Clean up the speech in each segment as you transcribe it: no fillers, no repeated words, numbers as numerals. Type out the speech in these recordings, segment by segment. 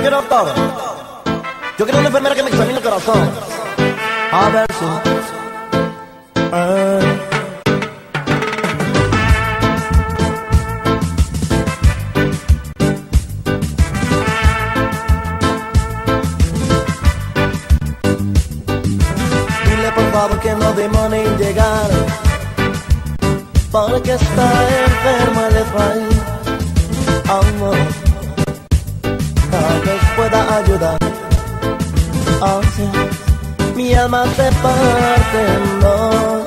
no quiero doctor. Yo quiero una enfermera que me examine el corazón. A ver si dile por favor que no demore en llegar, porque está enfermo el Efraín. Amor, tal vez pueda ayudar. Oh, sí. Mi alma se parte en dos.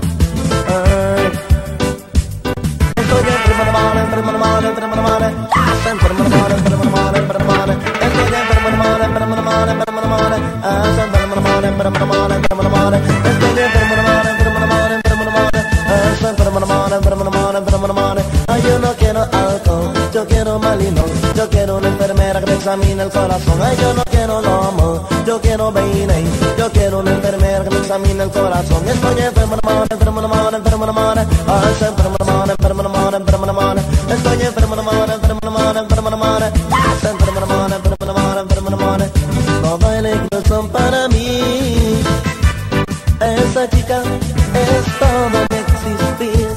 Estoy enfermo de mal, enfermo de mal, enfermo de mal. Enfermo de mal, enfermo de mal, enfermo de mal. Estoy enfermo de mal, enfermo de mal, enfermo de mal. Enfermo de mal, enfermo de mal, enfermo de mal. Estoy enfermo de mal, enfermo de mal, enfermo de mal. Enfermo de mal, enfermo de mal, enfermo de mal. Ay, yo no quiero alcohol, yo quiero malino. Yo quiero una enfermera que me examine el corazón. Ay, yo no quiero lomo, yo quiero vaina. Yo quiero una enfermera que me examine el corazón. Estoy enfermo de mal, enfermo de mal, enfermo de mal. Enfermo de mal, enfermo de mal, enfermo de mal. Estoy enfermo de mal, enfermo de mal, enfermo de mal. Enfermo de mal, enfermo de mal, enfermo de mal. Todo el inclusión para mí. Esa chica es todo mi existir.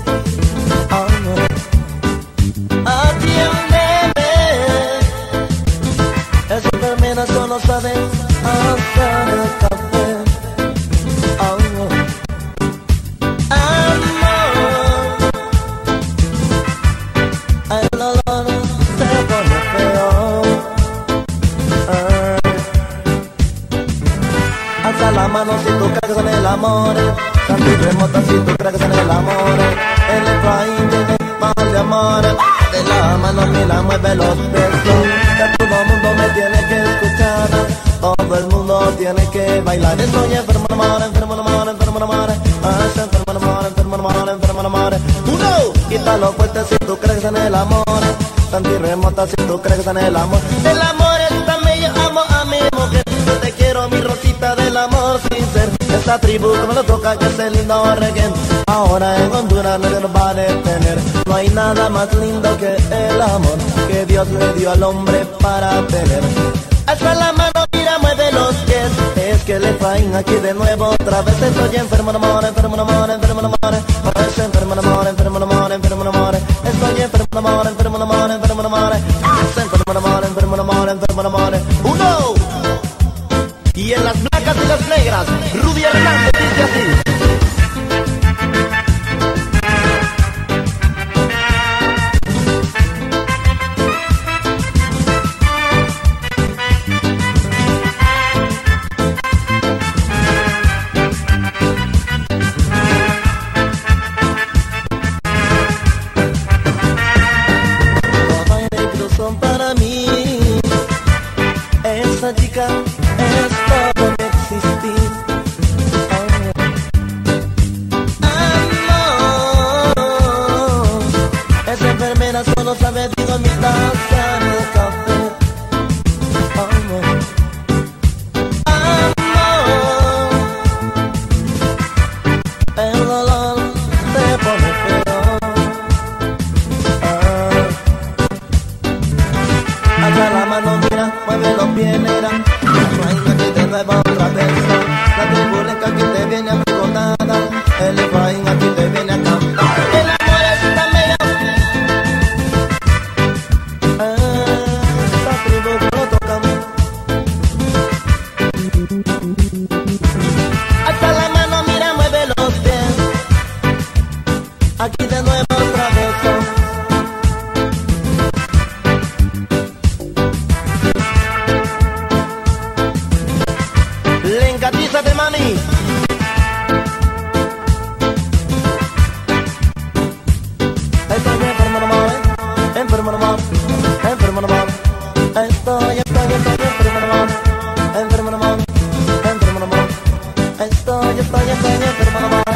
Esa enfermera solo sabe hacer el café. Amor, el olor se pone feo. Alza la mano si tú crees en el amor. Santi remota si tú crees en el amor. El Efraín tiene más de amor. De la mano me la mueve los besos. Todo el mundo me tiene que escuchar. Todo el mundo tiene que bailar. Estoy enfermo de amor, enfermo de amor, enfermo de amor. Enfermo de amor, enfermo de amor, enfermo de amor. Uno, quítalo fuerte si tú crees en el amor. Santi remota si tú crees en el amor. El amor es tan bello, amo a mi mujer. Yo te quiero, mi rosita del amor sincero. Esta tribu que me lo toca, que es el lindo reggae. Ahora en Honduras nadie nos va a detener. No hay nada más lindo que el amor que Dios le dio al hombre para tener. Alza la mano, mira, mueve los pies. Es que el Efraín aquí de nuevo otra vez. Estoy enfermo de amor, enfermo de amor, enfermo de amor. Enfermo de amor, enfermo de amor, enfermo de amor. Estoy enfermo de amor, enfermo de amor, enfermo de amor. Enfermo de amor, enfermo de amor, enfermo de amor. Uno. Y en las blancas y las negras, Rudy Hernández dice así. Para mí, esa chica es todo mi existir. Amor, esa enfermera solo sabe, digo, mi taza de café. Amor, amor, el dolor se pone feo. Alza la mano, mira, mueve los pies, nera. Efraín aquí de nuevo otra vez. La tribulenca aquí te viene a picotada. El Efraín aquí te viene a cantar. El amor es tan bello. Esta tribu que lo toca. Alza la mano, mira, mueve los pies. Aquí de nuevo otra vez. Lengatízate, mami. Estoy enfermo de amor, enfermo de amor, enfermo de amor. Estoy enfermo de amor, enfermo de amor, enfermo de amor. Estoy enfermo de amor.